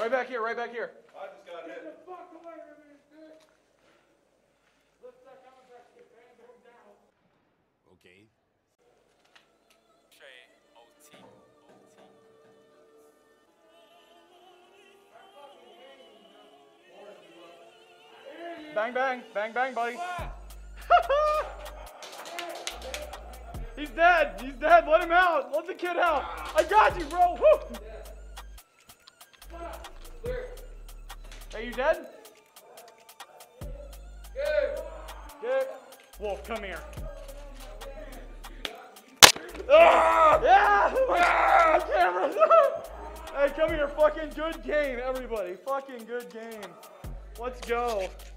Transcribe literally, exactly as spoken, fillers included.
Right back here, right back here. I just got hit. Get the fuck away from me, bitch. Lift that coming back to your band going down. Okay. Trey, O T, O T. Bang, bang, bang, bang, buddy. He's dead. He's dead. Let him out. Let the kid out. I got you, bro. Woo. Are you dead? Good. Good. Wolf, come here. Ah! Yeah! Ah! Cameras! Hey, come here. Fucking good game, everybody. Fucking good game. Let's go.